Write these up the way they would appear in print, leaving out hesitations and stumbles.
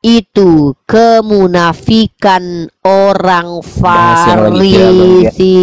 itu kemunafikan orang Farisi.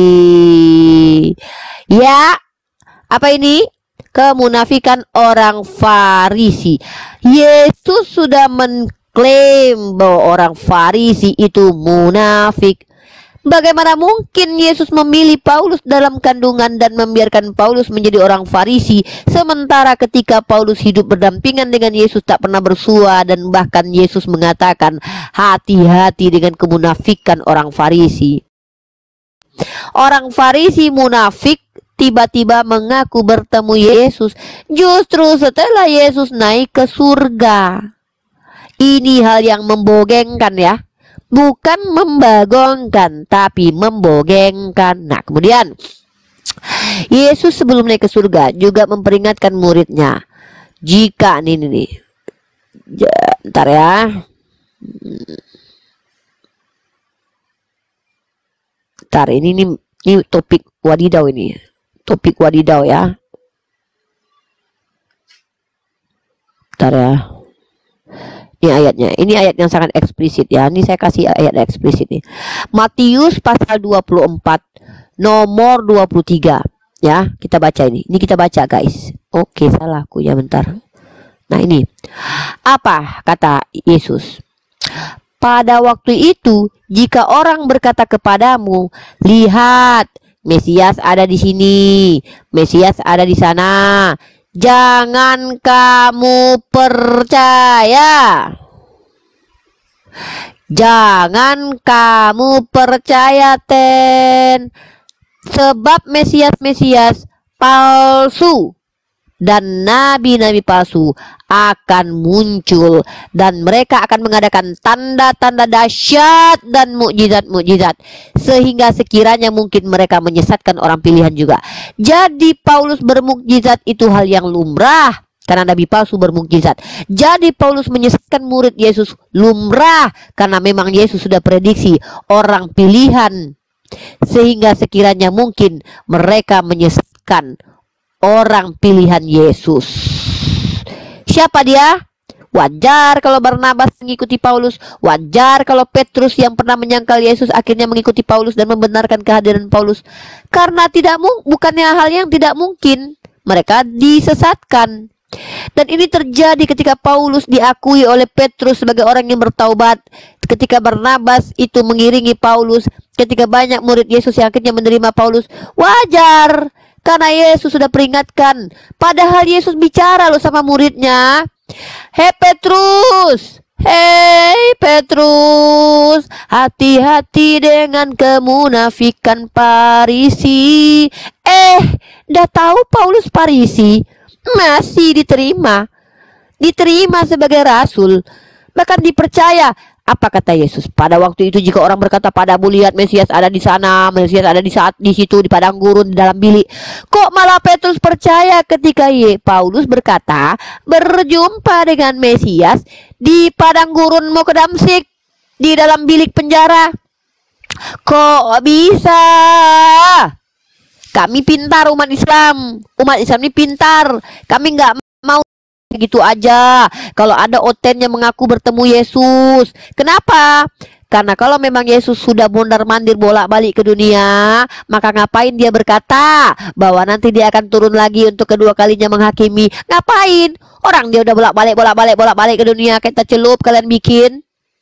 Ya, apa ini? Kemunafikan orang Farisi. Yesus sudah mengklaim bahwa orang Farisi itu munafik. Bagaimana mungkin Yesus memilih Paulus dalam kandungan dan membiarkan Paulus menjadi orang Farisi, sementara ketika Paulus hidup berdampingan dengan Yesus tak pernah bersua, dan bahkan Yesus mengatakan hati-hati dengan kemunafikan orang Farisi. Orang Farisi munafik tiba-tiba mengaku bertemu Yesus justru setelah Yesus naik ke surga. Ini hal yang membogengkan ya. Bukan membagongkan, tapi membogengkan. Nah, kemudian Yesus sebelum naik ke surga juga memperingatkan muridnya, jika nih, ntar ya, ntar ini topik wadidau, ini topik wadidau ya, ntar ya. Ini ayatnya, ini ayat yang sangat eksplisit ya. Ini saya kasih ayat eksplisit nih. Matius pasal 24 nomor 23 ya. Kita baca ini. Ini kita baca guys. Oke, salah aku ya, bentar. Nah, ini. Apa kata Yesus? Pada waktu itu, jika orang berkata kepadamu, lihat, Mesias ada di sini, Mesias ada di sana, jangan kamu percaya. Jangan kamu percaya, sebab Mesias-Mesias palsu dan nabi-nabi palsu akan muncul, dan mereka akan mengadakan tanda-tanda dahsyat dan mukjizat-mukjizat, sehingga sekiranya mungkin mereka menyesatkan orang pilihan juga. Jadi Paulus bermukjizat itu hal yang lumrah, karena nabi palsu bermukjizat. Jadi Paulus menyesatkan murid Yesus lumrah, karena memang Yesus sudah prediksi orang pilihan, sehingga sekiranya mungkin mereka menyesatkan orang pilihan Yesus. Siapa dia? Wajar kalau Barnabas mengikuti Paulus. Wajar kalau Petrus yang pernah menyangkal Yesus akhirnya mengikuti Paulus dan membenarkan kehadiran Paulus. Karena bukannya hal yang tidak mungkin, mereka disesatkan. Dan ini terjadi ketika Paulus diakui oleh Petrus sebagai orang yang bertaubat, ketika Barnabas itu mengiringi Paulus, ketika banyak murid Yesus yang akhirnya menerima Paulus. Wajar, karena Yesus sudah peringatkan. Padahal Yesus bicara loh sama muridnya. Hei Petrus, hati-hati dengan kemunafikan Farisi. Dah tahu Paulus Farisi, masih diterima sebagai rasul, bahkan dipercaya. Apa kata Yesus? Pada waktu itu jika orang berkata padamu, lihat Mesias ada di sana, Mesias ada di situ, di padang gurun, di dalam bilik. Kok malah Petrus percaya ketika Paulus berkata berjumpa dengan Mesias di padang gurun mau ke Damsyik, di dalam bilik penjara? Kok bisa? Kami pintar, umat Islam ini pintar. Kami nggak mau gitu aja kalau ada oten yang mengaku bertemu Yesus. Kenapa? Karena kalau memang Yesus sudah mondar-mandir bolak-balik ke dunia, maka ngapain dia berkata bahwa nanti dia akan turun lagi untuk kedua kalinya menghakimi? Ngapain? Orang dia udah bolak-balik ke dunia, kita celup kalian bikin.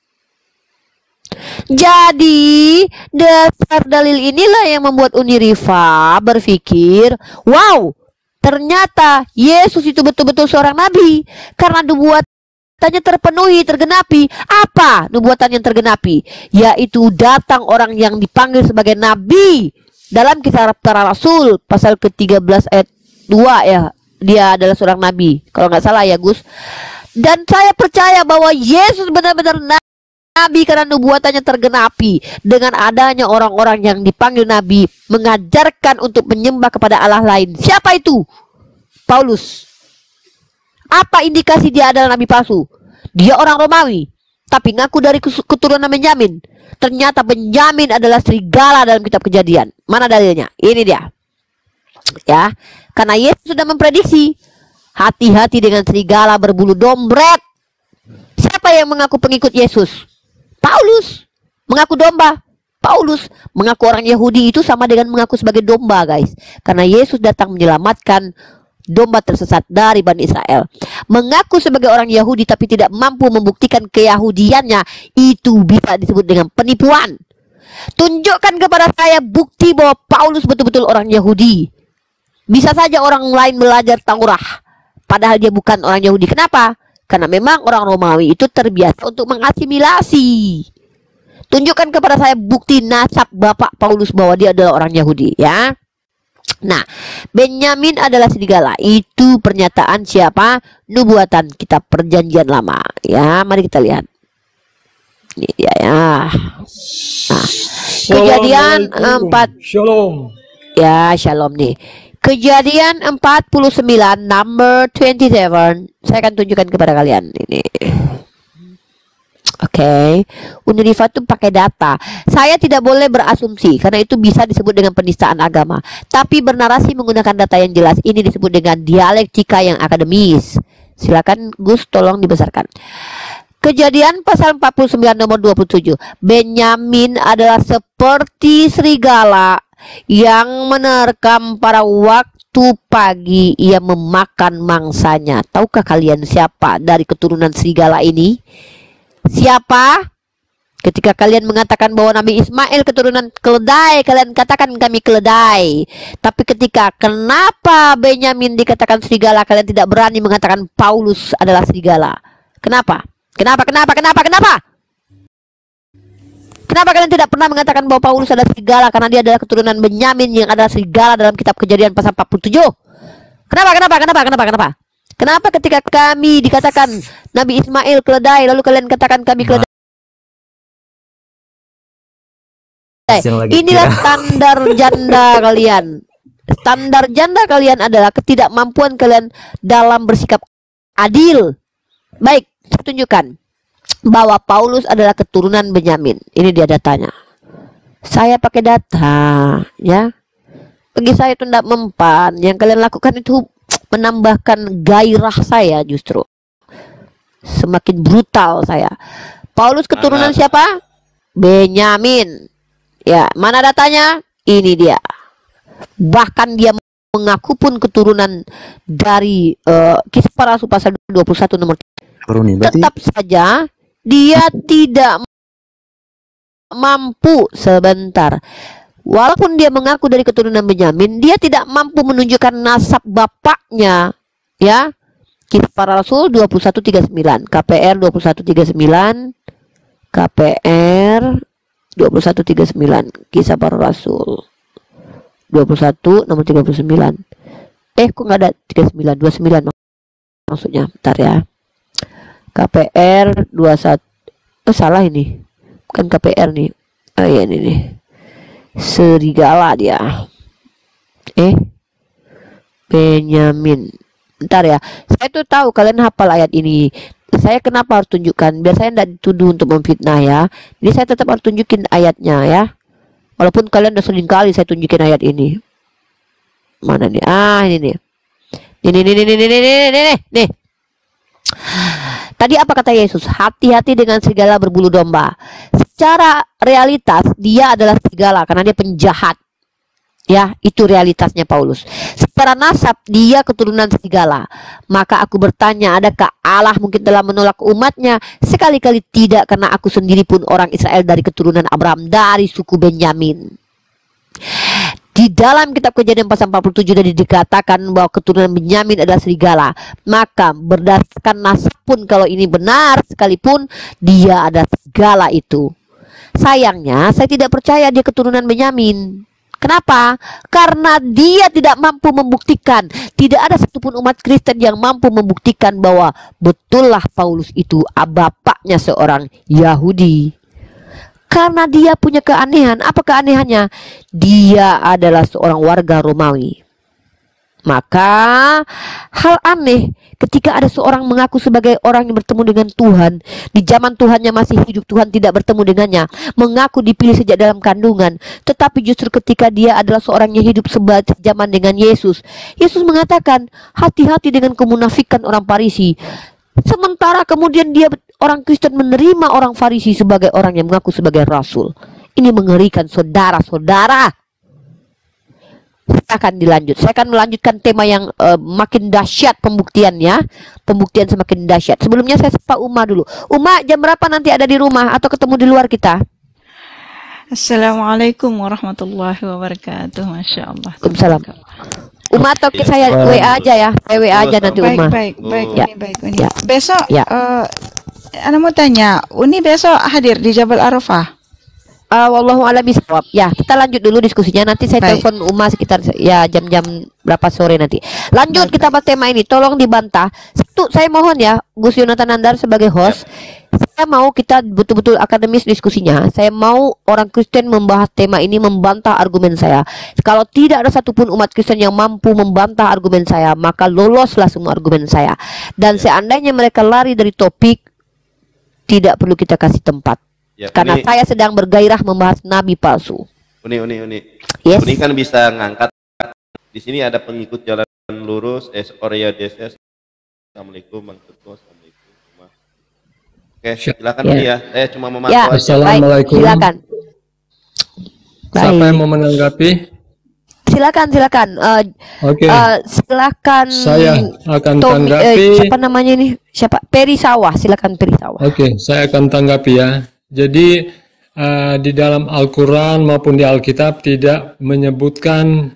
Jadi dasar dalil inilah yang membuat Uniriva berpikir, wow, ternyata Yesus itu betul-betul seorang nabi, karena nubuatannya terpenuhi, tergenapi. Apa nubuatan yang tergenapi? Yaitu datang orang yang dipanggil sebagai nabi. Dalam Kitab Para Rasul pasal ke-13 ayat 2 ya, dia adalah seorang nabi, kalau nggak salah ya Gus. Dan saya percaya bahwa Yesus benar-benar nabi karena nubuatannya tergenapi dengan adanya orang-orang yang dipanggil nabi, mengajarkan untuk menyembah kepada Allah lain. Siapa itu? Paulus. Apa indikasi dia adalah nabi palsu? Dia orang Romawi, tapi ngaku dari keturunan Benyamin. Ternyata Benyamin adalah serigala dalam kitab Kejadian. Mana dalilnya? Ini dia. Ya, karena Yesus sudah memprediksi, hati-hati dengan serigala berbulu dombret. Siapa Siapa yang mengaku pengikut Yesus? Paulus. Mengaku domba. Paulus. Mengaku orang Yahudi itu sama dengan mengaku sebagai domba, guys. Karena Yesus datang menyelamatkan domba tersesat dari Bani Israel. Mengaku sebagai orang Yahudi tapi tidak mampu membuktikan keyahudiannya, itu bisa disebut dengan penipuan. Tunjukkan kepada saya bukti bahwa Paulus betul-betul orang Yahudi. Bisa saja orang lain belajar Taurat, padahal dia bukan orang Yahudi. Kenapa? Karena memang orang Romawi itu terbiasa untuk mengasimilasi. Tunjukkan kepada saya bukti nasab bapak Paulus bahwa dia adalah orang Yahudi, ya. Nah, Benyamin adalah serigala. Itu pernyataan siapa? Nubuatan kitab Perjanjian Lama. Ya, mari kita lihat. Ini dia ya. Nah, Kejadian 4. Shalom. Ya, shalom nih. Kejadian 49 number 27. Saya akan tunjukkan kepada kalian ini. Oke, Unriva itu pakai data. Saya tidak boleh berasumsi karena itu bisa disebut dengan penistaan agama. Tapi bernarasi menggunakan data yang jelas ini disebut dengan dialektika yang akademis. Silakan Gus, tolong dibesarkan. Kejadian pasal 49 nomor 27. Benyamin adalah seperti serigala yang menerkam pada waktu pagi ia memakan mangsanya. Tahukah kalian siapa dari keturunan serigala ini? Siapa? Ketika kalian mengatakan bahwa Nabi Ismail keturunan keledai, kalian katakan kami keledai. Tapi ketika kenapa Benyamin dikatakan serigala, kalian tidak berani mengatakan Paulus adalah serigala. Kenapa? Kenapa? Kenapa kalian tidak pernah mengatakan bahwa Paulus adalah serigala? Karena dia adalah keturunan Benyamin yang adalah serigala dalam kitab Kejadian pasal 47. Kenapa? Kenapa ketika kami dikatakan Nabi Ismail keledai, lalu kalian katakan kami keledai? Inilah standar janda kalian. Standar janda kalian adalah ketidakmampuan kalian dalam bersikap adil. Baik, saya tunjukkan bahwa Paulus adalah keturunan Benyamin. Ini dia datanya. Saya pakai data, ya. Bagi saya itu tidak mempan. Yang kalian lakukan itu menambahkan gairah saya justru. Semakin brutal saya. Paulus keturunan siapa? Benyamin. Ya, mana datanya? Ini dia. Bahkan dia mengaku pun keturunan dari Kisah Para Rasul pasal 21 nomor 3. Tetap saja dia tidak mampu sebentar. Walaupun dia mengaku dari keturunan Benyamin, dia tidak mampu menunjukkan nasab bapaknya, ya. Kisah Para Rasul 21:39, KPR 21:39, KPR 21:39, Kisah Para Rasul 21 nomor 39. Kok nggak ada 39, 29 maksudnya. Bentar ya. KPR 21. Salah ini. Bukan KPR nih. Oh iya ini nih. Serigala dia. Benyamin. Bentar ya. Saya tuh tahu kalian hafal ayat ini. Saya kenapa harus tunjukkan? Biar saya tidak dituduh untuk memfitnah ya. Jadi saya tetap harus tunjukin ayatnya ya. Walaupun kalian udah sering kali saya tunjukin ayat ini. Mana nih? Ini nih. Nih. Tadi apa kata Yesus? Hati-hati dengan serigala berbulu domba. Secara realitas dia adalah serigala karena dia penjahat. Ya, itu realitasnya Paulus. Secara nasab dia keturunan serigala. Maka aku bertanya, adakah Allah mungkin telah menolak umatnya? Sekali-kali tidak, karena aku sendiri pun orang Israel dari keturunan Abraham, dari suku Benyamin. Di dalam kitab Kejadian pasal 47 tadi dikatakan bahwa keturunan Benyamin adalah serigala. Maka berdasarkan nasab pun kalau ini benar sekalipun dia ada serigala itu. Sayangnya saya tidak percaya dia keturunan Benyamin. Kenapa? Karena dia tidak mampu membuktikan. Tidak ada satupun umat Kristen yang mampu membuktikan bahwa betullah Paulus itu bapaknya seorang Yahudi. Karena dia punya keanehan. Apa keanehannya? Dia adalah seorang warga Romawi. Maka hal aneh ketika ada seorang mengaku sebagai orang yang bertemu dengan Tuhan. Di zaman Tuhannya masih hidup, Tuhan tidak bertemu dengannya. Mengaku dipilih sejak dalam kandungan. Tetapi justru ketika dia adalah seorang yang hidup sejaman dengan Yesus, Yesus mengatakan hati-hati dengan kemunafikan orang Farisi. Sementara kemudian dia orang Kristen menerima orang Farisi sebagai orang yang mengaku sebagai rasul. Ini mengerikan, saudara-saudara. Saya akan dilanjut. Saya akan melanjutkan tema yang makin dahsyat pembuktiannya. Pembuktian semakin dahsyat. Sebelumnya saya sapa Uma dulu. Uma, jam berapa nanti ada di rumah atau ketemu di luar kita? Assalamualaikum warahmatullahi wabarakatuh. Masya Allah. Waalaikumsalam. Uma atau saya WA aja ya. Saya WA aja nanti Uma. Baik, Ya. baik, Uni. Ya. Besok, Ya. Ana mau tanya, Uni besok hadir di Jabal Arafah? Wallahu a'lam bishawab. Ya, kita lanjut dulu diskusinya. Nanti saya Baik. telepon Uma sekitar ya jam-jam berapa sore nanti. Lanjut kita bahas tema ini. Tolong dibantah. Satu, saya mohon ya, Gus Yonatan Nandar sebagai host. Saya mau kita betul-betul akademis diskusinya. Saya mau orang Kristen membahas tema ini, membantah argumen saya. Kalau tidak ada satupun umat Kristen yang mampu membantah argumen saya, maka loloslah semua argumen saya. Dan seandainya mereka lari dari topik, tidak perlu kita kasih tempat. Ya, Karena Uni, saya sedang bergairah membahas nabi palsu. Uni. Yes. Uni kan bisa ngangkat. Di sini ada pengikut jalan lurus, Oreo DSS. Assalamualaikum, Bang Ketua. Assalamualaikum. Oke, silakan Ya. Uni ya. Saya cuma memantau Ya, aja. Assalamualaikum. baik, silakan. Siapa Baik. yang mau menanggapi? Silakan. Oke, Silakan. saya akan Tommy, tanggapi. siapa namanya ini? Siapa? Peri Sawah. Silakan Peri Sawah. Oke, saya akan tanggapi ya. Jadi di dalam Al-Quran maupun di Alkitab tidak menyebutkan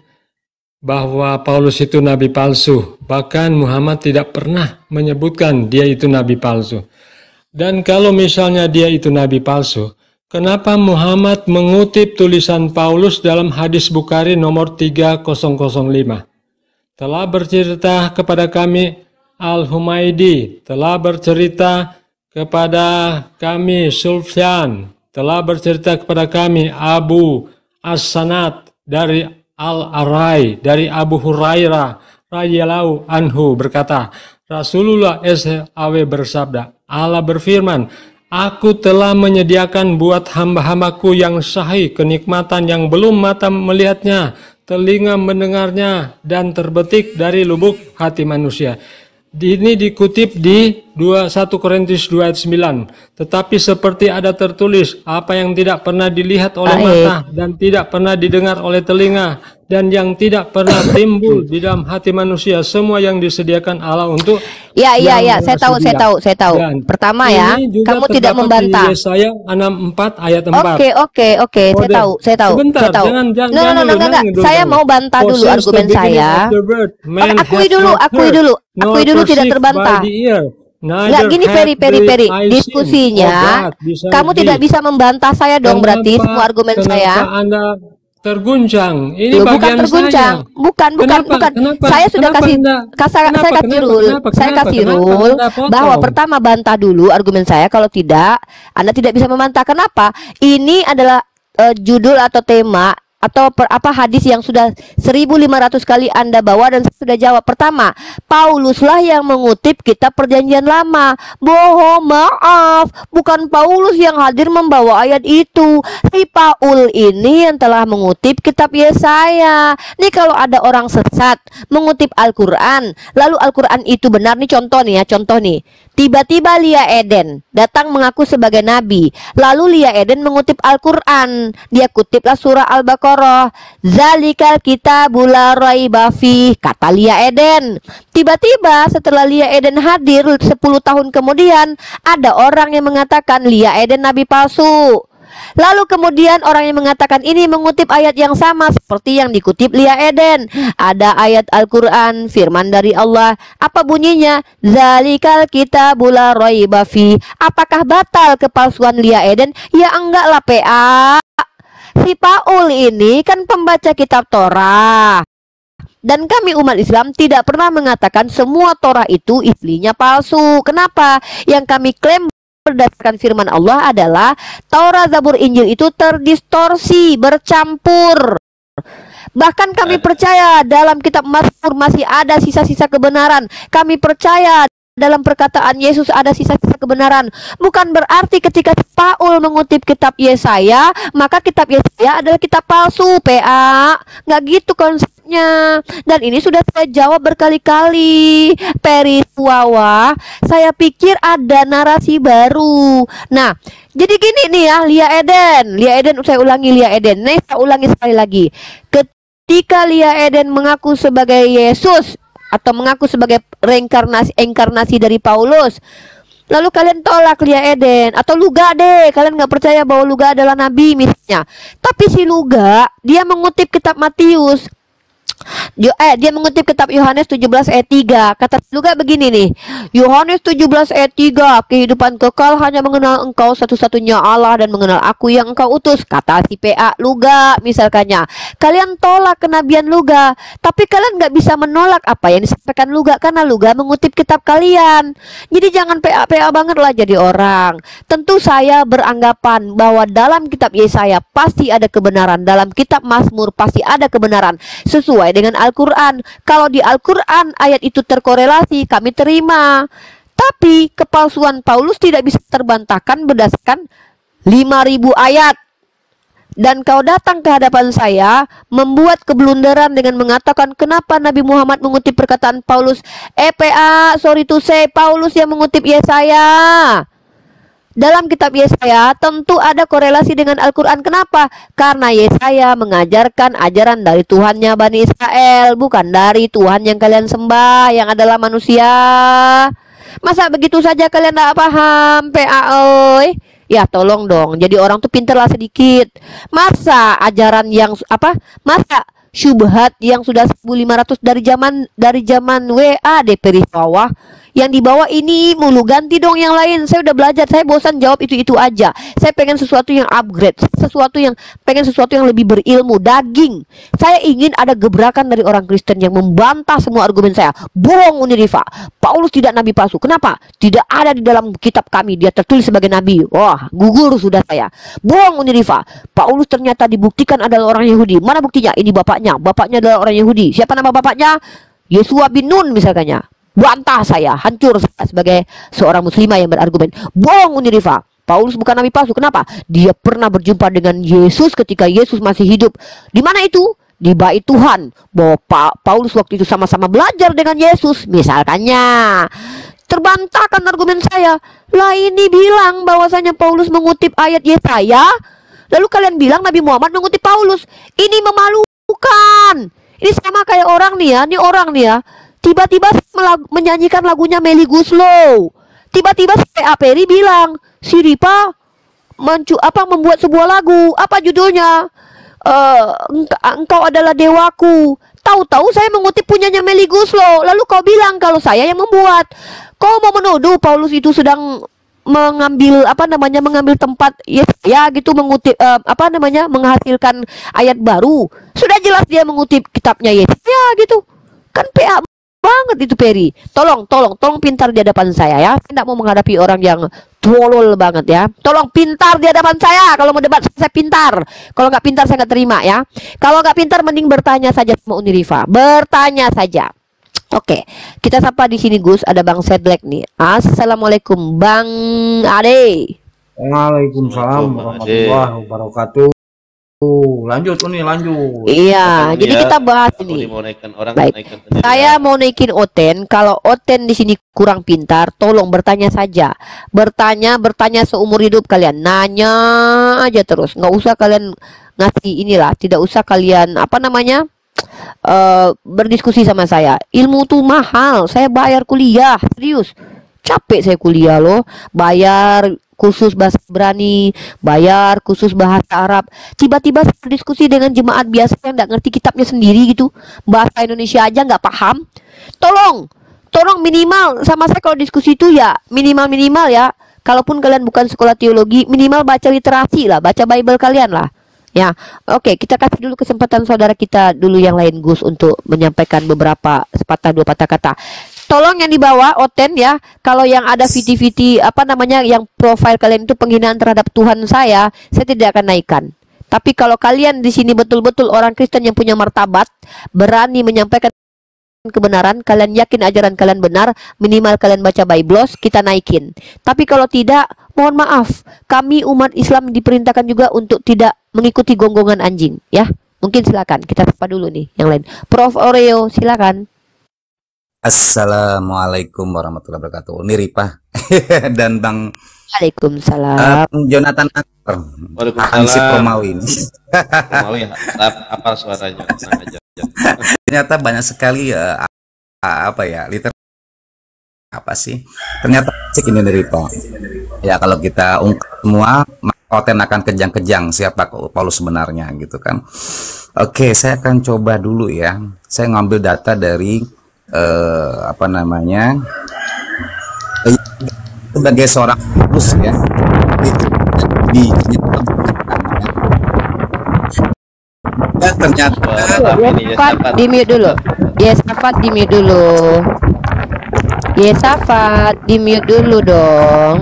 bahwa Paulus itu nabi palsu. Bahkan Muhammad tidak pernah menyebutkan dia itu nabi palsu. Dan kalau misalnya dia itu nabi palsu, kenapa Muhammad mengutip tulisan Paulus dalam hadis Bukhari nomor 3005? Telah bercerita kepada kami Al-Humaidi, telah bercerita kepada kami Sufyan, telah bercerita kepada kami Abu As-Sanad dari Al-Arai, dari Abu Hurairah radhiyallahu anhu berkata, Rasulullah SAW bersabda, Allah berfirman, Aku telah menyediakan buat hamba-hambaku yang sahih kenikmatan yang belum mata melihatnya, telinga mendengarnya, dan terbetik dari lubuk hati manusia. Ini dikutip di 1 Korintus 2 ayat 9. Tetapi seperti ada tertulis, apa yang tidak pernah dilihat oleh mata dan tidak pernah didengar oleh telinga dan yang tidak pernah timbul di dalam hati manusia, semua yang disediakan Allah untuk Ya, yang saya tahu. Dan Pertama ya, ini juga kamu tidak terdapat membantah. di Yesaya 64 ayat 4. Oke. Saya tahu. Sebentar, saya tahu. jangan Enggak. dulu. Saya mau bantah dulu Possess argumen the beginning saya. of the word. Man Akui hath dulu, not akui heard, dulu. nor Akui dulu tidak perceived terbantah. by the ear, Enggak neither gini hath Peri. the eye seen. Diskusinya, Oh God, bisa kamu tidak di- bisa membantah saya dong berarti Kenapa- semua argumen kenapa saya. Anda terguncang? Ini Loh, bukan bagian terguncang, saya. bukan. Kenapa? Saya sudah Kenapa kasih, Anda- saya kasih kenapa? rule, saya Kenapa? kasih Kenapa rule Anda potong? bahwa pertama bantah dulu argumen saya. Kalau tidak, Anda tidak bisa membantah. Kenapa? Ini adalah judul atau tema atau hadis yang sudah 1500 kali Anda bawa dan saya sudah jawab. Pertama, Pauluslah yang mengutip kitab Perjanjian Lama. Bohong, maaf, bukan Paulus yang hadir membawa ayat itu. Si Paul ini yang telah mengutip kitab Yesaya. Nih kalau ada orang sesat mengutip Al-Quran, lalu Al-Quran itu benar, nih contoh nih ya, contoh nih. Tiba-tiba Lia Eden datang mengaku sebagai nabi. Lalu Lia Eden mengutip Al-Quran. Dia kutiplah surah Al-Baqarah. Zalikal kitabul la raiba fih, kata Lia Eden. Tiba-tiba setelah Lia Eden hadir 10 tahun kemudian, ada orang yang mengatakan Lia Eden nabi palsu. Lalu kemudian orang yang mengatakan ini mengutip ayat yang sama seperti yang dikutip Lia Eden. Ada ayat Al-Quran, firman dari Allah. Apa bunyinya? Zalikal kitabul la raiba fi. Apakah batal kepalsuan Lia Eden? Ya enggak lah PA. Si Paul ini kan pembaca kitab Torah. Dan kami umat Islam tidak pernah mengatakan semua Torah itu aslinya palsu. Kenapa? Yang kami klaim berdasarkan firman Allah adalah Taurat, Zabur, Injil itu terdistorsi, bercampur. Bahkan kami percaya dalam kitab Mazmur masih ada sisa-sisa kebenaran. Kami percaya dalam perkataan Yesus ada sisa-sisa kebenaran. Bukan berarti ketika Paul mengutip kitab Yesaya, maka kitab Yesaya adalah kitab palsu, PA. Nggak gitu konsepnya. Dan ini sudah saya jawab berkali-kali. Peri Wawa, saya pikir ada narasi baru. Nah, jadi gini nih ya, Lia Eden, saya ulangi Lia Eden. Nih, saya ulangi sekali lagi. Ketika Lia Eden mengaku sebagai Yesus atau mengaku sebagai reinkarnasi dari Paulus, lalu kalian tolak Lia Eden atau Luga deh, kalian nggak percaya bahwa Luga adalah nabi misalnya. Tapi si Luga dia mengutip kitab Matius. Dia mengutip kitab Yohanes 17 ayat 3. Kata Luga begini nih. Yohanes 17 ayat 3, kehidupan kekal hanya mengenal engkau satu-satunya Allah dan mengenal aku yang engkau utus. Kata si PA Luga misalkannya. Kalian tolak kenabian Luga, tapi kalian nggak bisa menolak apa yang disampaikan Luga karena Luga mengutip kitab kalian. Jadi jangan PA banget lah jadi orang. Tentu saya beranggapan bahwa dalam kitab Yesaya pasti ada kebenaran, dalam kitab Mazmur pasti ada kebenaran sesuai dengan Al-Quran. Kalau di Al-Quran ayat itu terkorelasi, kami terima. Tapi kepalsuan Paulus tidak bisa terbantahkan berdasarkan 5.000 ayat. Dan kau datang ke hadapan saya membuat keblunderan dengan mengatakan kenapa Nabi Muhammad mengutip perkataan Paulus. PA, sorry to say, Paulus yang mengutip Yesaya. Dalam kitab Yesaya tentu ada korelasi dengan Al-Quran. Kenapa? Karena Yesaya mengajarkan ajaran dari Tuhannya Bani Israel, bukan dari Tuhan yang kalian sembah, yang adalah manusia. Masa begitu saja kalian tidak paham, PA oi? Ya tolong dong, jadi orang tuh pinterlah sedikit. Masa ajaran yang masa syubhat yang sudah 1500 dari zaman WA DP bawah yang dibawa ini mulu, ganti dong yang lain. Saya udah belajar, saya bosan jawab itu aja. Saya pengen sesuatu yang upgrade, pengen sesuatu yang lebih berilmu, daging. Saya ingin ada gebrakan dari orang Kristen yang membantah semua argumen saya. Bohong Unirifa, Paulus tidak nabi palsu. Kenapa? Tidak ada di dalam kitab kami dia tertulis sebagai nabi. Wah, gugur sudah saya. Bohong Unirifa, Paulus ternyata dibuktikan adalah orang Yahudi. Mana buktinya? Ini bapaknya adalah orang Yahudi. Siapa nama bapaknya? Yesua bin Nun misalkannya. Bantah saya, hancur saya sebagai seorang muslimah yang berargumen. Bohong Unirifa, Paulus bukan nabi palsu. Kenapa? Dia pernah berjumpa dengan Yesus ketika Yesus masih hidup. Di mana itu? Di bait Tuhan. Bahwa Paulus waktu itu sama-sama belajar dengan Yesus misalkannya. Terbantahkan argumen saya. Lah ini bilang bahwasanya Paulus mengutip ayat Yesaya, lalu kalian bilang Nabi Muhammad mengutip Paulus. Ini memalukan. Ini sama kayak orang nih ya, tiba-tiba menyanyikan lagunya Melly Guslow. Tiba-tiba PA Peri bilang, si Ripa membuat sebuah lagu. Apa judulnya? Engkau adalah dewaku. Tahu-tahu saya mengutip punyanya Melly Guslow. Lalu kau bilang kalau saya yang membuat. Kau mau menuduh Paulus itu sedang mengambil tempat ya gitu, mengutip menghasilkan ayat baru. Sudah jelas dia mengutip kitabnya ya gitu. Kan PA banget itu Peri. Tolong pintar di hadapan saya ya. Saya tidak mau menghadapi orang yang tolol banget ya. Tolong pintar di hadapan saya. Kalau mau debat saya pintar. Kalau nggak pintar saya nggak terima ya. Kalau nggak pintar mending bertanya saja sama Unirifa. Bertanya saja. Oke, kita sapa di sini Gus. Ada Bang Sedlek nih. Assalamualaikum Bang Ade. Waalaikumsalam warahmatullahi wabarakatuh. Lanjut. Iya, jadi kita bahas ini. Baik, saya mau naikin Oten. Kalau Oten di sini kurang pintar, tolong bertanya saja. Bertanya seumur hidup kalian. Nanya aja terus. Nggak usah kalian ngasih inilah. Tidak usah kalian berdiskusi sama saya. Ilmu tuh mahal. Saya bayar kuliah, serius. Capek saya kuliah loh. Bayar khusus bahasa Ibrani, bayar khusus bahasa Arab. Tiba-tiba berdiskusi dengan jemaat biasa yang nggak ngerti kitabnya sendiri gitu. Bahasa Indonesia aja nggak paham. Tolong minimal sama saya kalau diskusi itu ya minimal ya. Kalaupun kalian bukan sekolah teologi, minimal baca literasi lah, baca Bible kalian lah. Ya, oke, kita kasih dulu kesempatan saudara kita dulu yang lain Gus untuk menyampaikan beberapa sepatah dua patah kata. Tolong yang dibawa Oten ya. Kalau yang ada viti-viti yang profil kalian itu penghinaan terhadap Tuhan saya tidak akan naikkan. Tapi kalau kalian di sini betul-betul orang Kristen yang punya martabat, berani menyampaikan kebenaran, kalian yakin ajaran kalian benar, minimal kalian baca Biblos, kita naikin. Tapi kalau tidak, mohon maaf, kami umat Islam diperintahkan juga untuk tidak mengikuti gonggongan anjing, ya. Mungkin silakan kita sapa dulu nih yang lain. Prof Oreo, silakan. Assalamualaikum warahmatullahi wabarakatuh. Ini Ripah dan Bang Waalaikumsalam. Jonathan Akbar. Hansip Romawi ini. Romawi apa suaranya? Tenang aja. Ternyata banyak sekali apa ya, apa sih? Ternyata asik ini dari Ripah. Ya kalau kita ungkap semua, konten akan kejang-kejang siapa Paulus sebenarnya gitu kan. Oke, saya akan coba dulu ya. Saya ngambil data dari apa namanya, sebagai seorang Paulus ya, ternyata Yesafat di mute dulu. Yesafat di mute dulu. Yesafat di mute dulu dong.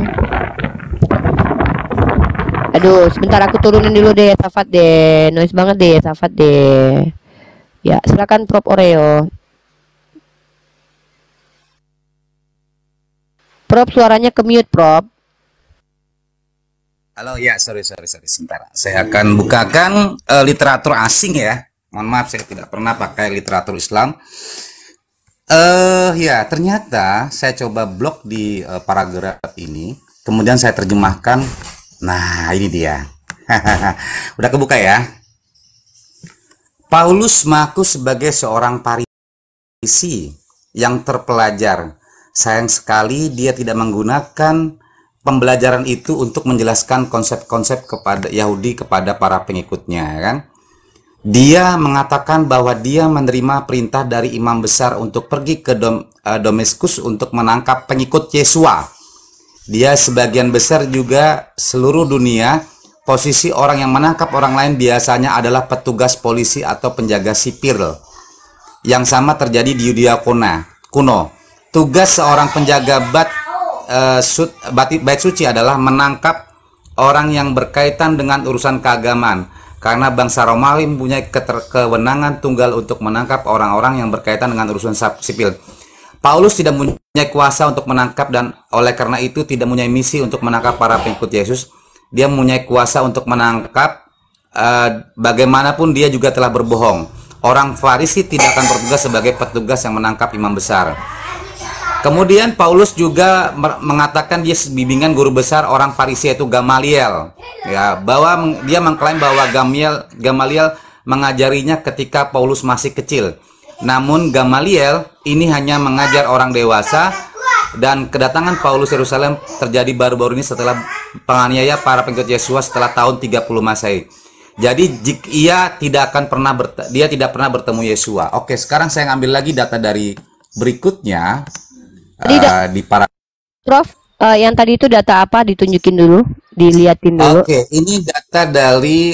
Aduh, sebentar aku turunin dulu deh Yesafat deh. Noise banget deh Yesafat deh. Ya, silakan Prof Oreo. Prof, suaranya ke mute, Prof. Halo ya, sorry sebentar. Saya akan bukakan literatur asing ya. Mohon maaf, saya tidak pernah pakai literatur Islam. Ya, ternyata saya coba blok di paragraf ini, kemudian saya terjemahkan. Nah, ini dia. Udah kebuka ya. Paulus mengaku sebagai seorang Farisi yang terpelajar. Sayang sekali dia tidak menggunakan pembelajaran itu untuk menjelaskan konsep-konsep kepada Yahudi kepada para pengikutnya, kan? Dia mengatakan bahwa dia menerima perintah dari imam besar untuk pergi ke Damaskus untuk menangkap pengikut Yesua. Dia sebagian besar juga seluruh dunia, posisi orang yang menangkap orang lain biasanya adalah petugas polisi atau penjaga sipil. Yang sama terjadi di Yudea kuno. Tugas seorang penjaga bait suci adalah menangkap orang yang berkaitan dengan urusan keagamaan, karena bangsa Romawi mempunyai kewenangan tunggal untuk menangkap orang-orang yang berkaitan dengan urusan sipil. Paulus tidak mempunyai kuasa untuk menangkap, dan oleh karena itu tidak mempunyai misi untuk menangkap para pengikut Yesus. Dia mempunyai kuasa untuk menangkap, bagaimanapun dia juga telah berbohong. Orang Farisi tidak akan bertugas sebagai petugas yang menangkap imam besar. Kemudian Paulus juga mengatakan dia bimbingan guru besar orang Farisi yaitu Gamaliel, ya, bahwa dia mengklaim bahwa Gamaliel mengajarinya ketika Paulus masih kecil. Namun Gamaliel ini hanya mengajar orang dewasa, dan kedatangan Paulus Yerusalem terjadi baru-baru ini setelah penganiaya para pengikut Yesus setelah tahun 30 Masehi. Jadi dia tidak pernah bertemu Yesua. Oke, sekarang saya ngambil lagi data dari berikutnya. Di para Prof, yang tadi itu data apa? Ditunjukin dulu, diliatin dulu. Oke, ini data dari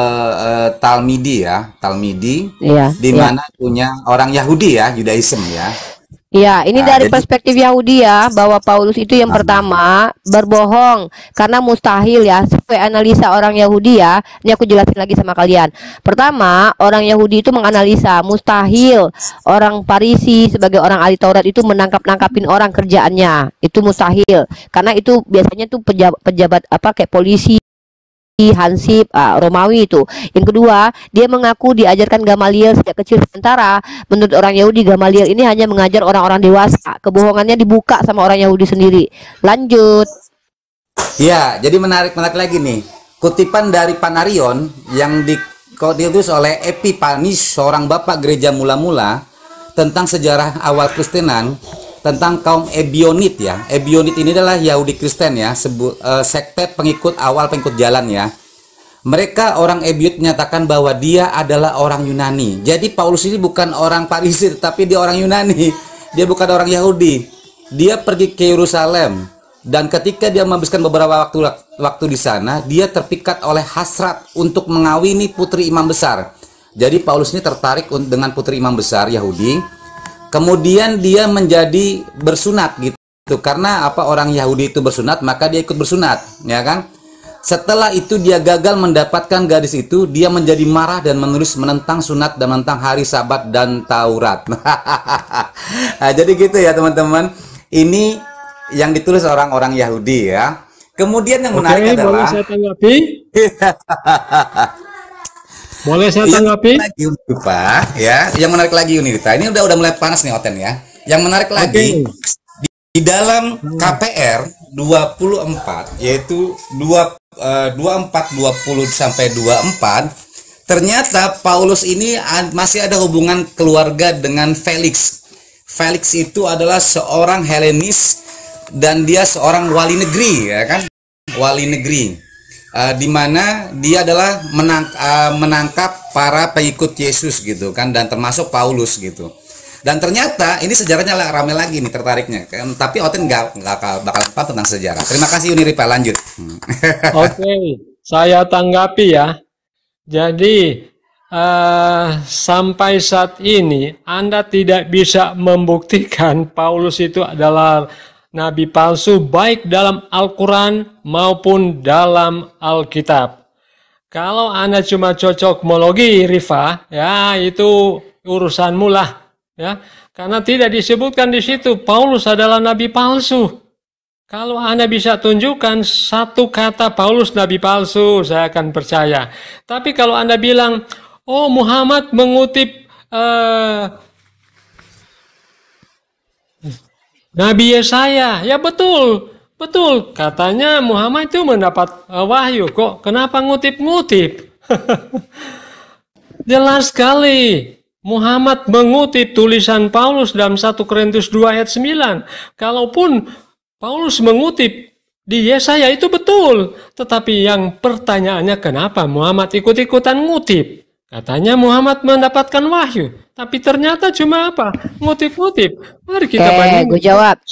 Talmidi ya, Talmidi, Iya, di mana punya orang Yahudi ya, Judaism ya. Ya, ini dari jadi perspektif Yahudi ya, bahwa Paulus itu yang pertama berbohong karena mustahil ya. Sesuai analisa orang Yahudi ya, ini aku jelasin lagi sama kalian. Pertama, orang Yahudi itu menganalisa mustahil orang Farisi sebagai orang ahli Taurat itu menangkapin orang kerjaannya. Itu mustahil. Karena itu biasanya tuh pejabat apa kayak polisi, Hansip, Romawi itu. Yang kedua, dia mengaku diajarkan Gamaliel sejak kecil. Sementara menurut orang Yahudi, Gamaliel ini hanya mengajar orang-orang dewasa. Kebohongannya dibuka sama orang Yahudi sendiri. Lanjut. Ya, jadi menarik lagi nih. Kutipan dari Panarion yang ditulis oleh Epipanis, seorang bapak gereja mula-mula, tentang sejarah awal Kristenan, tentang kaum Ebionit ya. Ebionit ini adalah Yahudi Kristen ya, sekte pengikut jalan ya. Mereka orang Ebionit menyatakan bahwa dia adalah orang Yunani. Jadi Paulus ini bukan orang Farisi, tapi dia orang Yunani. Dia bukan orang Yahudi. Dia pergi ke Yerusalem, dan ketika dia menghabiskan beberapa waktu di sana, dia terpikat oleh hasrat untuk mengawini putri imam besar. Jadi Paulus ini tertarik dengan putri imam besar Yahudi. Kemudian dia menjadi bersunat gitu. Karena apa, orang Yahudi itu bersunat, maka dia ikut bersunat, ya kan? Setelah itu dia gagal mendapatkan gadis itu, dia menjadi marah dan menulis menentang sunat dan menentang hari Sabat dan Taurat. Nah, jadi gitu ya teman-teman. Ini yang ditulis orang-orang Yahudi ya. Kemudian yang menarik adalah boleh saya tanggapi? Boleh saya tanggapi? Lagi Pak ya. Yang menarik lagi Unita. Ini udah mulai panas nih Oten ya. Yang menarik lagi di dalam KPR 24 yaitu 24 20 sampai 24, ternyata Paulus ini masih ada hubungan keluarga dengan Felix. Felix itu adalah seorang Helenis dan dia seorang wali negeri ya kan, wali negeri, di mana dia adalah menangkap para pengikut Yesus gitu kan, dan termasuk Paulus gitu. Dan ternyata ini sejarahnya rame lagi nih tertariknya. Tapi Oten nggak bakal paham tentang sejarah. Terima kasih Uniri Pak, lanjut. Oke, saya tanggapi ya. Jadi sampai saat ini Anda tidak bisa membuktikan Paulus itu adalah nabi palsu baik dalam Al-Quran maupun dalam Alkitab. Kalau Anda cuma cocokmologi, Rifa, ya itu urusanmu lah. Ya, karena tidak disebutkan di situ Paulus adalah nabi palsu. Kalau Anda bisa tunjukkan satu kata Paulus nabi palsu, saya akan percaya. Tapi kalau Anda bilang, oh Muhammad mengutip Nabi Yesaya, ya betul, betul. Katanya Muhammad itu mendapat wahyu, kok kenapa ngutip-ngutip? Jelas sekali. Muhammad mengutip tulisan Paulus dalam 1 Korintus 2 ayat 9. Kalaupun Paulus mengutip di Yesaya itu betul. Tetapi yang pertanyaannya kenapa Muhammad ikut-ikutan ngutip? Katanya Muhammad mendapatkan wahyu. Tapi ternyata cuma apa? Ngutip-ngutip. Mari kita bandingkan. Gue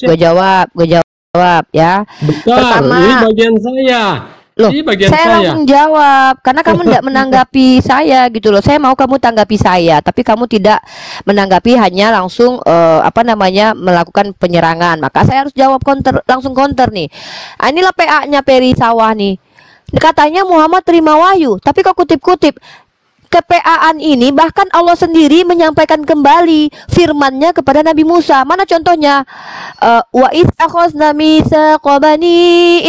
jawab ya. Betul, Pertama, ini bagian saya. loh, Ini bagian saya saya. langsung jawab karena kamu tidak menanggapi saya gitu loh. Saya mau kamu tanggapi saya, tapi kamu tidak menanggapi, hanya langsung melakukan penyerangan. Maka saya harus jawab langsung counter nih. Ah, inilah PA-nya Peri Sawah nih. Katanya Muhammad terima wahyu, tapi kok kutip-kutip. Ke-PA-an ini bahkan Allah sendiri menyampaikan kembali firman-Nya kepada Nabi Musa. Mana contohnya? Wa idz akhadna mitsaqa bani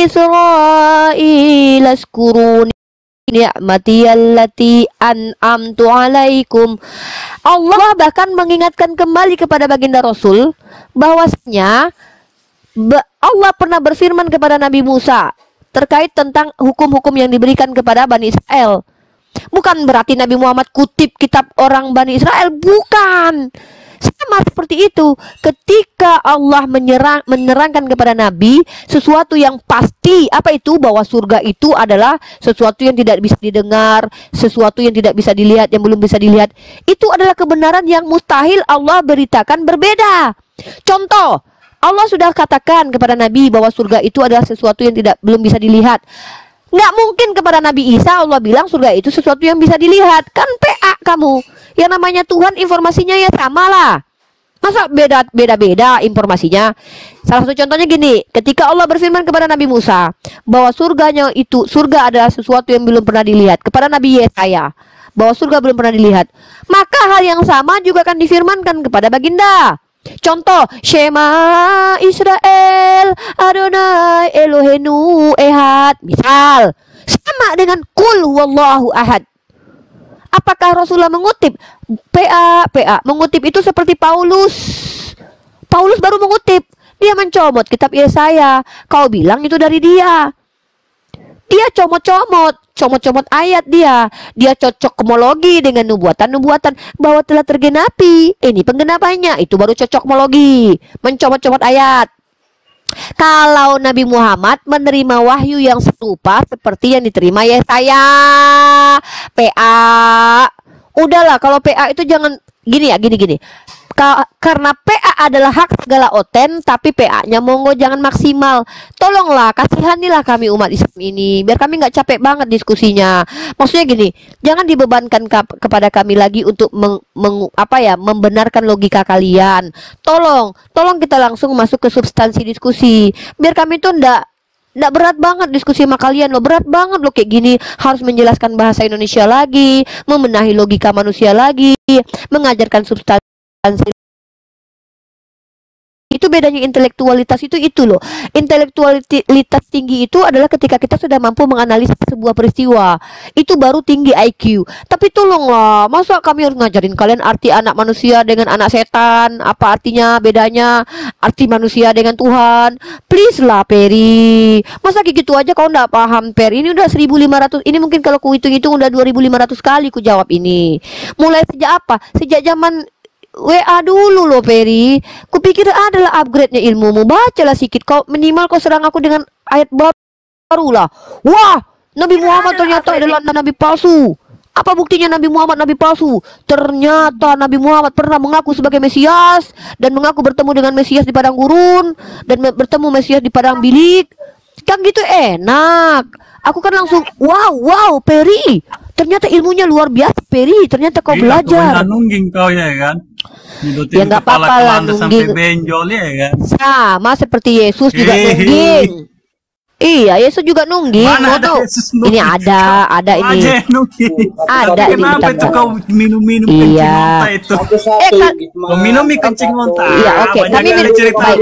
Israil azkuru ni'mati allati an'amtu 'alaikum. Allah bahkan mengingatkan kembali kepada baginda Rasul bahwasanya Allah pernah berfirman kepada Nabi Musa terkait tentang hukum-hukum yang diberikan kepada Bani Israel. Bukan berarti Nabi Muhammad kutip kitab orang Bani Israel, bukan. Sama seperti itu. Ketika Allah menerangkan kepada Nabi sesuatu yang pasti, apa itu? Bahwa surga itu adalah sesuatu yang tidak bisa didengar, sesuatu yang tidak bisa dilihat, yang belum bisa dilihat. Itu adalah kebenaran yang mustahil Allah beritakan berbeda. Contoh, Allah sudah katakan kepada Nabi bahwa surga itu adalah sesuatu yang belum bisa dilihat. Nggak mungkin kepada Nabi Isa Allah bilang surga itu sesuatu yang bisa dilihat. Kan PA kamu. Yang namanya Tuhan informasinya ya sama lah. Masa beda-beda informasinya? Salah satu contohnya gini. Ketika Allah berfirman kepada Nabi Musa bahwa surga adalah sesuatu yang belum pernah dilihat. Kepada Nabi Yesaya bahwa surga belum pernah dilihat. Maka hal yang sama juga akan difirmankan kepada baginda. Contoh, Shema Israel Adonai Elohenu Ehad. Misal, sama dengan Kul Wallahu Ahad. Apakah Rasulullah mengutip? PA mengutip itu seperti Paulus. Paulus baru mengutip. Dia mencomot kitab Yesaya. Kau bilang itu dari dia. Dia comot ayat dia. Dia cocokmologi dengan nubuatan bahwa telah tergenapi. Ini penggenapannya, itu baru cocokmologi, mencomot-comot ayat. Kalau Nabi Muhammad menerima wahyu yang serupa seperti yang diterima Yesaya, PA. Udahlah, kalau PA itu jangan gini. Karena PA adalah hak segala Oten, tapi PA-nya monggo jangan maksimal. Tolonglah, kasihanilah kami umat Islam ini, biar kami nggak capek banget diskusinya. Maksudnya gini, jangan dibebankan kepada kami lagi untuk membenarkan logika kalian. Tolong kita langsung masuk ke substansi diskusi, biar kami tuh Nggak berat banget diskusi sama kalian loh, berat banget loh kayak gini. Harus menjelaskan bahasa Indonesia lagi, membenahi logika manusia lagi, mengajarkan substansi. Itu bedanya intelektualitas itu loh. Intelektualitas tinggi itu adalah ketika kita sudah mampu menganalisis sebuah peristiwa. Itu baru tinggi IQ. Tapi tolonglah, masa kami harus ngajarin kalian arti anak manusia dengan anak setan? Apa artinya, bedanya arti manusia dengan Tuhan? Please lah Peri. Masa kayak gitu aja kau nggak paham, Peri? Ini udah 1500. Ini mungkin kalau ku hitung-hitung udah 2500 kali ku jawab ini. Mulai sejak apa? Sejak zaman WA dulu loh Peri. Kupikir adalah upgrade-nya ilmumu. Bacalah sedikit. Kau minimal kau serang aku dengan ayat baru lah. Wah, Nabi Muhammad ternyata adalah nabi palsu. Apa buktinya Nabi Muhammad nabi palsu? Ternyata Nabi Muhammad pernah mengaku sebagai Mesias dan mengaku bertemu dengan Mesias di padang gurun dan bertemu Mesias di padang bilik. Kan gitu enak. Aku kan langsung wow Peri. Ternyata ilmunya luar biasa Peri. Ternyata kau belajar. Nungging kau ya kan. Ya nggak apa-apa lah nungging. Benjol ya kan. Sama seperti Yesus juga nungging. Iya, Yesus juga nungging. Mana ada tuh. Yesus nungging? Ini ada ini. Ada ini. Kenapa itu kau minum kencing onta itu? Kau minum kencing onta. Iya, oke. Kami minum baik.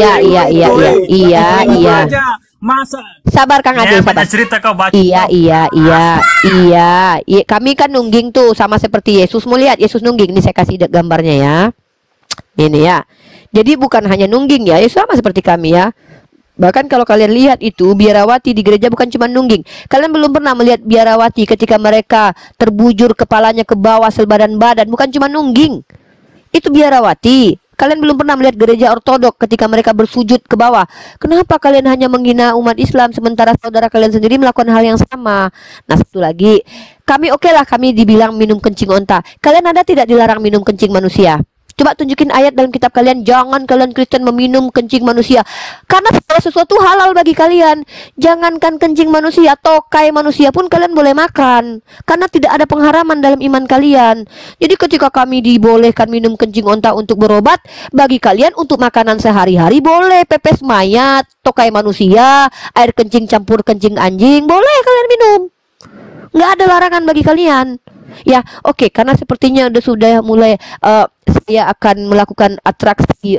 Iya. Masa sabar Kang Ade, sabar. Cerita kau baca. Iya. Kami kan nungging tuh sama seperti Yesus. Mau lihat Yesus nungging? Ini saya kasih gambarnya ya. Ini ya. Jadi bukan hanya nungging ya, sama seperti kami ya. Bahkan kalau kalian lihat itu biarawati di gereja bukan cuma nungging. Kalian belum pernah melihat biarawati ketika mereka terbujur kepalanya ke bawah sebadan badan, bukan cuma nungging. Itu biarawati. Kalian belum pernah melihat gereja ortodok ketika mereka bersujud ke bawah. Kenapa kalian hanya menghina umat Islam sementara saudara kalian sendiri melakukan hal yang sama? Nah, satu lagi, kami oke lah kami dibilang minum kencing onta. Kalian ada tidak dilarang minum kencing manusia? Coba tunjukin ayat dalam kitab kalian. Jangan kalian Kristen meminum kencing manusia, karena segala sesuatu halal bagi kalian. Jangankan kencing manusia, tokai manusia pun kalian boleh makan, karena tidak ada pengharaman dalam iman kalian. Jadi ketika kami dibolehkan minum kencing onta untuk berobat, bagi kalian untuk makanan sehari-hari boleh. Pepes mayat, tokai manusia, air kencing campur kencing anjing, boleh kalian minum. Nggak ada larangan bagi kalian. Ya, oke, karena sepertinya sudah mulai saya akan melakukan atraksi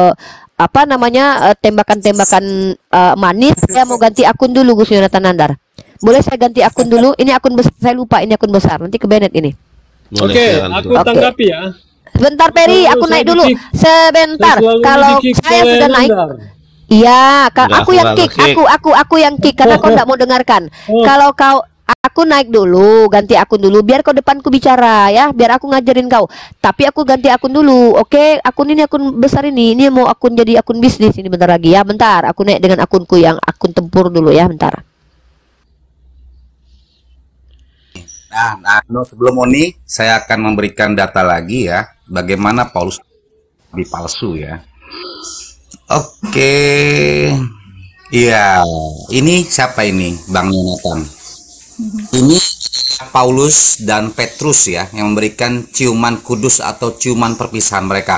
tembakan-tembakan manis. Saya mau ganti akun dulu Gus Yonatan Nandar. Boleh saya ganti akun dulu? Ini akun besar, saya lupa ini akun besar. Nanti ke Bennett ini. Oke, aku tanggapi ya. Sebentar Peri, aku naik dulu. Sebentar. Kalau saya sudah naik. Iya, aku yang kick. Aku yang kick karena kau tidak mau dengarkan. Kalau aku naik dulu, ganti akun dulu, biar kau depanku bicara ya, biar aku ngajarin kau. Tapi aku ganti akun dulu, oke? Akun ini akun besar ini mau akun jadi akun bisnis ini bentar lagi ya, bentar. Aku naik dengan akunku yang akun tempur dulu ya, bentar. Nah, sebelum Oni, saya akan memberikan data lagi ya, bagaimana Paulus lebih palsu ya. Oke, iya, ini siapa ini, Bang Yonatan? Ini Paulus dan Petrus ya, yang memberikan ciuman kudus atau ciuman perpisahan mereka.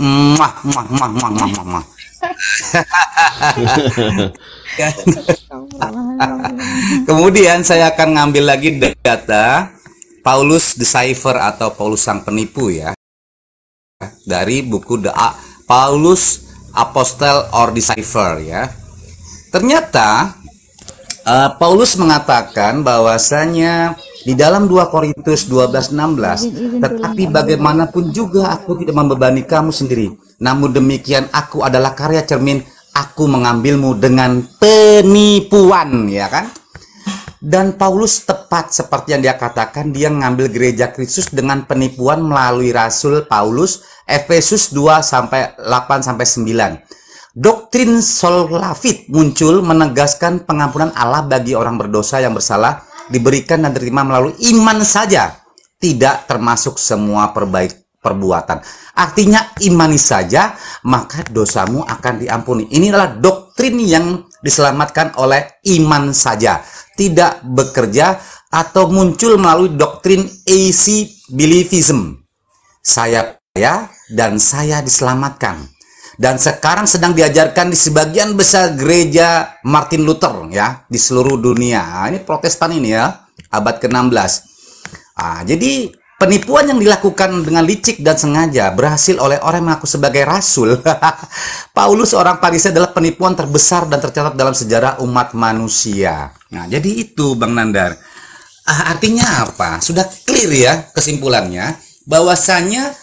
Kemudian saya akan ngambil lagi data Paulus Deceiver atau Paulus sang penipu ya, dari buku Paulus Apostle or Deceiver ya. Ternyata Paulus mengatakan bahwasanya di dalam 2 Korintus 12:16, tetapi bagaimanapun juga aku tidak membebani kamu sendiri. Namun demikian aku adalah karya cermin, aku mengambilmu dengan penipuan, ya kan? Dan Paulus tepat seperti yang dia katakan, dia mengambil gereja Kristus dengan penipuan melalui Rasul Paulus, Efesus 2:8-9. Doktrin Solafit muncul menegaskan pengampunan Allah bagi orang berdosa yang bersalah diberikan dan diterima melalui iman saja, tidak termasuk semua perbuatan. Artinya imani saja maka dosamu akan diampuni. Ini adalah doktrin yang diselamatkan oleh iman saja, tidak bekerja atau muncul melalui doktrin AC believism. Saya dan saya diselamatkan. dan sekarang sedang diajarkan di sebagian besar gereja Martin Luther ya di seluruh dunia. Ini Protestan ini ya, abad ke-16. Jadi penipuan yang dilakukan dengan licik dan sengaja berhasil oleh orang yang mengaku sebagai rasul. Paulus seorang Farisi adalah penipuan terbesar dan tercatat dalam sejarah umat manusia. Nah, jadi itu Bang Nandar. Artinya apa? Sudah clear ya kesimpulannya bahwasanya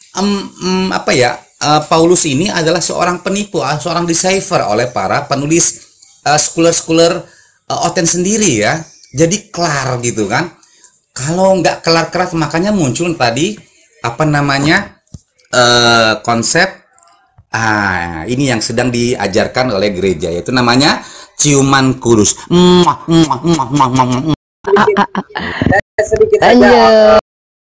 Paulus ini adalah seorang penipu, seorang deceiver oleh para penulis scholar Oten sendiri ya. Jadi kelar gitu kan. Kalau nggak kelar-kelar, makanya muncul tadi konsep ini yang sedang diajarkan oleh gereja, yaitu namanya ciuman kudus. Sedikit saja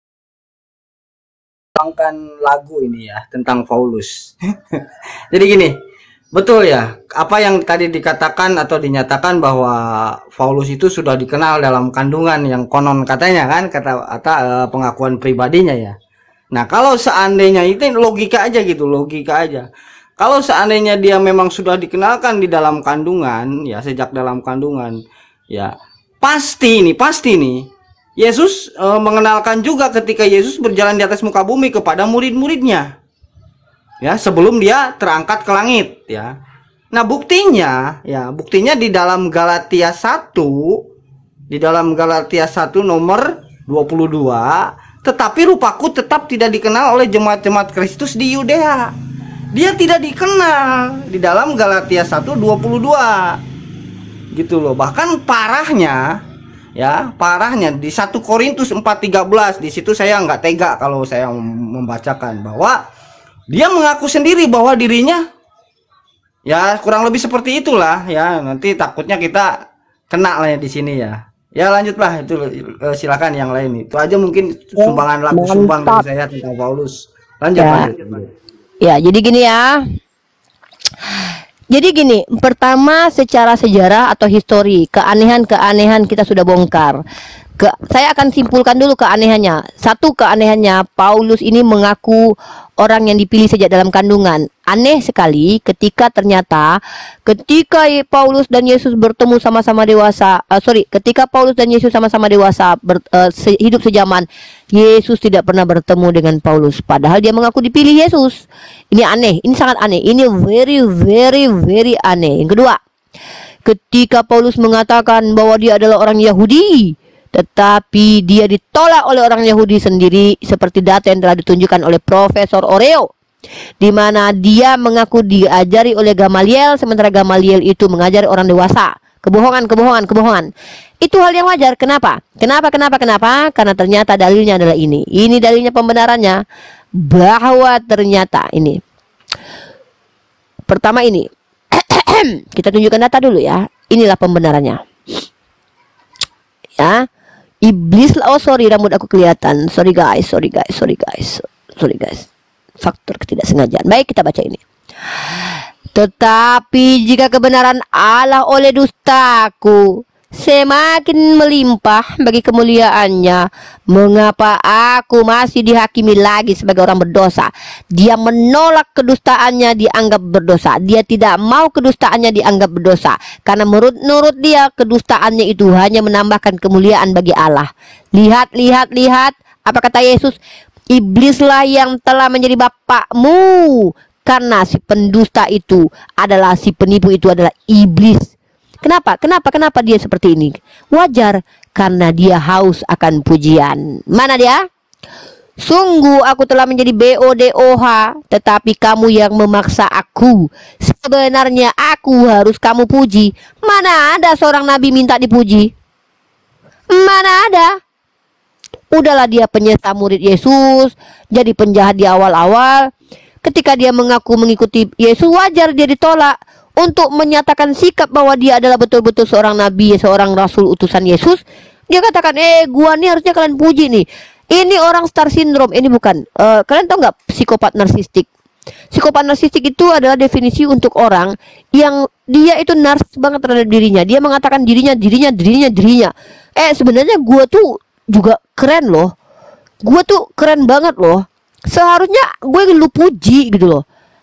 lagu ini ya tentang Paulus. Jadi gini, betul ya, apa yang tadi dikatakan atau dinyatakan bahwa Paulus itu sudah dikenal dalam kandungan yang konon katanya kan, kata pengakuan pribadinya ya. Nah, kalau seandainya itu logika aja gitu, logika aja. Kalau seandainya dia memang sudah dikenalkan di dalam kandungan ya, sejak dalam kandungan ya, pasti nih Yesus mengenalkan juga ketika Yesus berjalan di atas muka bumi kepada murid-muridnya. Ya, sebelum dia terangkat ke langit ya. Nah, buktinya di dalam Galatia 1 nomor 22, tetapi rupaku tetap tidak dikenal oleh jemaat-jemaat Kristus di Yudea. Dia tidak dikenal di dalam Galatia 1:22. Gitu loh. Bahkan parahnya di 1 Korintus 4:13, di situ saya nggak tega kalau saya membacakan bahwa dia mengaku sendiri bahwa dirinya ya kurang lebih seperti itulah ya. Nanti takutnya kita kena lah ya di sini ya. Ya lanjutlah itu, silakan yang lain. Itu aja mungkin sumbangan sumbang dari saya tentang Paulus. Lanjut. Ya, jadi gini ya. Jadi gini, pertama secara sejarah atau histori, keanehan-keanehan kita sudah bongkar. Saya akan simpulkan dulu keanehannya. Satu keanehannya, Paulus ini mengaku orang yang dipilih sejak dalam kandungan. Aneh sekali ketika ternyata ketika Paulus dan Yesus bertemu sama-sama dewasa, ketika Paulus dan Yesus sama-sama dewasa hidup sejaman, Yesus tidak pernah bertemu dengan Paulus, padahal dia mengaku dipilih Yesus. Ini aneh, ini sangat aneh, ini very very very aneh. Yang kedua, ketika Paulus mengatakan bahwa dia adalah orang Yahudi, tetapi dia ditolak oleh orang Yahudi sendiri, seperti data yang telah ditunjukkan oleh Profesor Oreo, di mana dia mengaku diajari oleh Gamaliel, sementara Gamaliel itu mengajari orang dewasa. Kebohongan. Itu hal yang wajar. Kenapa? Karena ternyata dalilnya adalah ini. Ini dalilnya pembenarannya, bahwa ternyata ini. Pertama ini, kita tunjukkan data dulu ya. Inilah pembenarannya. Ya. Iblis, rambut aku kelihatan. Sorry guys. Faktor ketidaksengajaan. Baik, kita baca ini. Tetapi jika kebenaran Allah oleh dustaku semakin melimpah bagi kemuliaannya, mengapa aku masih dihakimi lagi sebagai orang berdosa? Dia menolak kedustaannya dianggap berdosa. Dia tidak mau kedustaannya dianggap berdosa, karena menurut dia kedustaannya itu hanya menambahkan kemuliaan bagi Allah. Lihat, apa kata Yesus? Iblislah yang telah menjadi bapakmu, karena si pendusta itu adalah, si penipu itu adalah iblis. Kenapa dia seperti ini? Wajar, karena dia haus akan pujian. Mana dia? Sungguh aku telah menjadi BODOH, tetapi kamu yang memaksa aku. Sebenarnya aku harus kamu puji. Mana ada seorang nabi minta dipuji? Mana ada? Udahlah, dia penyesat murid Yesus, jadi penjahat di awal-awal. Ketika dia mengaku mengikuti Yesus, wajar dia ditolak. Untuk menyatakan sikap bahwa dia adalah betul-betul seorang nabi, seorang rasul utusan Yesus, dia katakan, gua nih harusnya kalian puji nih. Ini orang star syndrome, ini bukan. Kalian tahu nggak psikopat narsistik? Psikopat narsistik itu adalah definisi untuk orang yang dia itu narsis banget terhadap dirinya. Dia mengatakan dirinya. Sebenarnya gua tuh juga keren loh. Gua tuh keren banget loh. Seharusnya gue lu puji gitu loh.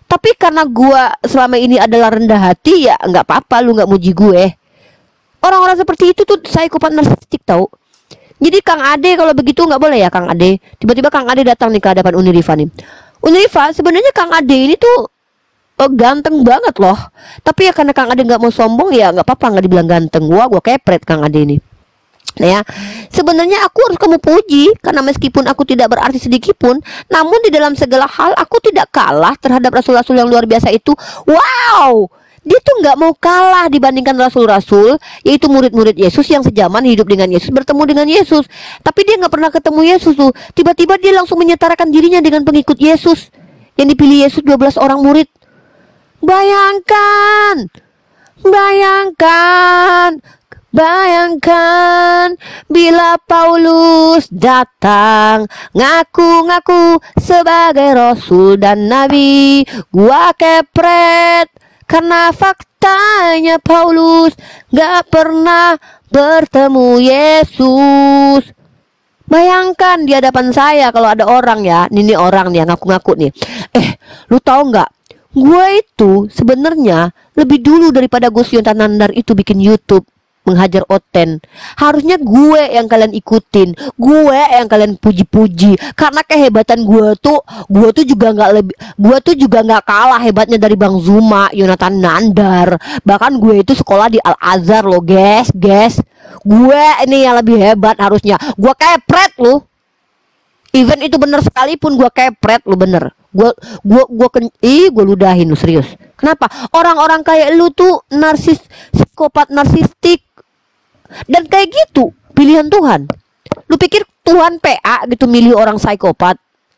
Tapi karena gua selama ini adalah rendah hati, ya nggak apa-apa lu nggak muji gue. Orang-orang seperti itu tuh psikopat narsistik tau. Jadi Kang Ade kalau begitu nggak boleh ya Kang Ade. Tiba-tiba Kang Ade datang nih ke hadapan Unirifa nih. Unirifa sebenarnya Kang Ade ini tuh ganteng banget loh. Tapi ya karena Kang Ade nggak mau sombong, ya nggak apa-apa nggak dibilang ganteng. Gua kepret Kang Ade ini. Nah ya, sebenarnya aku harus kamu puji karena meskipun aku tidak berarti sedikit pun, namun di dalam segala hal aku tidak kalah terhadap rasul-rasul yang luar biasa itu. Wow, dia tuh nggak mau kalah dibandingkan rasul-rasul, yaitu murid-murid Yesus yang sejaman hidup dengan Yesus, bertemu dengan Yesus. Tapi dia nggak pernah ketemu Yesus tuh. Tiba-tiba dia langsung menyetarakan dirinya dengan pengikut Yesus yang dipilih Yesus 12 orang murid. Bayangkan, bayangkan. Bayangkan bila Paulus datang ngaku-ngaku sebagai rasul dan nabi. Gua kepret karena faktanya Paulus gak pernah bertemu Yesus. Bayangkan di hadapan saya kalau ada orang ya, ini orang nih yang ngaku-ngaku nih. Lu tahu nggak? Gue itu sebenarnya lebih dulu daripada Gus Yontanandar itu bikin YouTube menghajar Oten. Harusnya gue yang kalian ikutin, gue yang kalian puji-puji, karena kehebatan gue tuh juga nggak kalah hebatnya dari Bang Zuma, Yonatan Nandar. Bahkan gue itu sekolah di Al Azhar loh, guys. Gue ini yang lebih hebat harusnya. Gue kepret lu. Event itu bener sekalipun gue kepret lu bener. Gue ludahin lu serius. Kenapa? Orang-orang kayak lu tuh psikopat narsistik. Dan kayak gitu pilihan Tuhan. Lu pikir Tuhan PA gitu milih orang psikopat?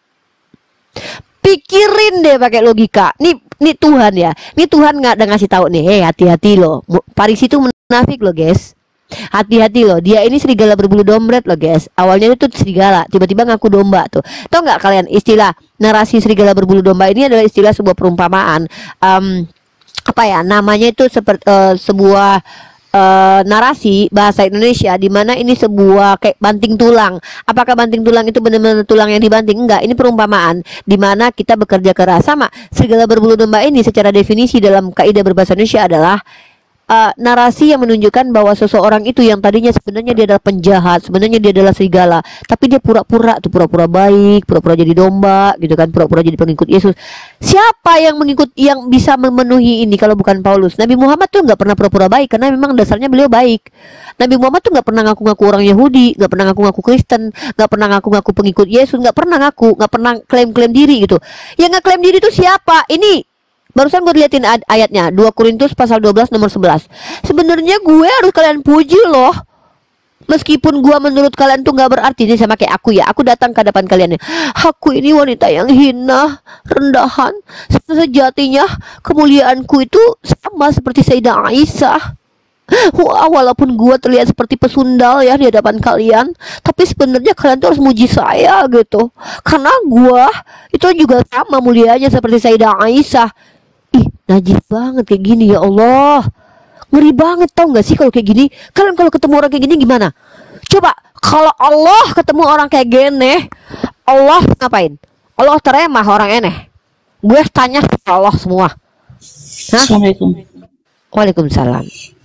Pikirin deh pakai logika. Nih Tuhan ya. Nih Tuhan nggak ada ngasih tahu nih, hati-hati loh. Paris itu munafik loh guys. Hati-hati loh. Dia ini serigala berbulu dompet loh guys. Awalnya itu serigala, tiba-tiba ngaku domba tuh. Tahu nggak kalian istilah narasi serigala berbulu domba ini adalah istilah sebuah perumpamaan. Apa ya namanya itu seperti sebuah narasi bahasa Indonesia di mana ini sebuah kayak banting tulang. Apakah banting tulang itu benar-benar tulang yang dibanting? Enggak, ini perumpamaan di mana kita bekerja keras. Sama serigala berbulu domba ini secara definisi dalam kaidah berbahasa Indonesia adalah narasi yang menunjukkan bahwa seseorang itu yang tadinya sebenarnya dia adalah penjahat, sebenarnya dia adalah serigala, tapi dia pura-pura baik, pura-pura jadi domba gitu kan, pura-pura jadi pengikut Yesus. Siapa yang bisa memenuhi ini kalau bukan Paulus? Nabi Muhammad tuh nggak pernah pura-pura baik karena memang dasarnya beliau baik. Nabi Muhammad tuh nggak pernah ngaku-ngaku orang Yahudi, nggak pernah ngaku-ngaku Kristen, nggak pernah ngaku-ngaku pengikut Yesus, nggak pernah klaim-klaim diri gitu. Yang nggak klaim diri itu siapa? Ini barusan gue liatin ayatnya 2 Korintus pasal 12 nomor 11. Sebenarnya gue harus kalian puji loh. Meskipun gue menurut kalian tuh gak berarti. Ini sama kayak aku ya. Aku datang ke hadapan kalian nih. Aku ini wanita yang hina, rendahan. Sejatinya kemuliaanku itu sama seperti Sayyidah Aisyah. Walaupun gue terlihat seperti pesundal ya di hadapan kalian, tapi sebenarnya kalian tuh harus muji saya gitu. Karena gue itu juga sama mulianya seperti Sayyidah Aisyah. Ih, najis banget kayak gini ya Allah. Ngeri banget tau gak sih kalau kayak gini. Kalian kalau ketemu orang kayak gini gimana? Coba kalau Allah ketemu orang kayak gini, Allah ngapain? Allah teremah orang aneh. Gue tanya ke Allah semua. Hah? Assalamualaikum. Waalaikumsalam.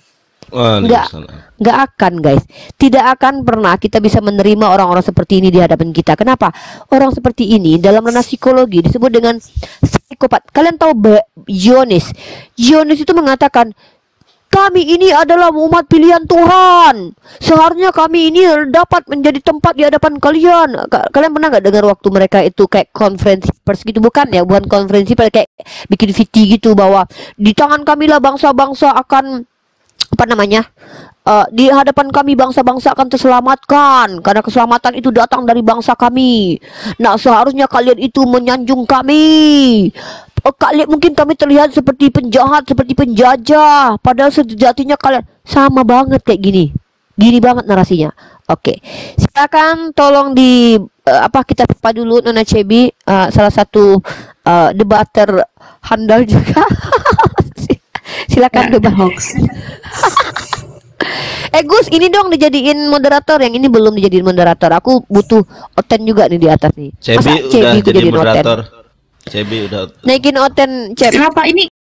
Nggak akan guys. Tidak akan pernah kita bisa menerima orang-orang seperti ini di hadapan kita. Kenapa? Orang seperti ini dalam ranah psikologi disebut dengan psikopat. Kalian tahu Zionis? Zionis itu mengatakan, kami ini adalah umat pilihan Tuhan. Seharusnya kami ini dapat menjadi tempat di hadapan kalian. Kalian pernah nggak dengar waktu mereka itu kayak konferensi pers gitu? Bukan ya, bukan konferensi pers, kayak bikin VT gitu bahwa di tangan kami lah bangsa-bangsa akan di hadapan kami bangsa-bangsa akan terselamatkan karena keselamatan itu datang dari bangsa kami. Nah, seharusnya kalian itu menyanjung kami. Mungkin kami terlihat seperti penjahat, seperti penjajah, padahal sejatinya kalian sama banget kayak gini. Gini banget narasinya. Oke. Silakan tolong kita sapa dulu Nona Cebi, salah satu debater handal juga. Silakan debat hoax. Gus, ini dong dijadiin moderator. Yang ini belum dijadiin moderator. Aku butuh Oten juga nih di atas nih. Cebi udah jadi moderator. CB udah Naikin Oten, Cep. Kenapa ini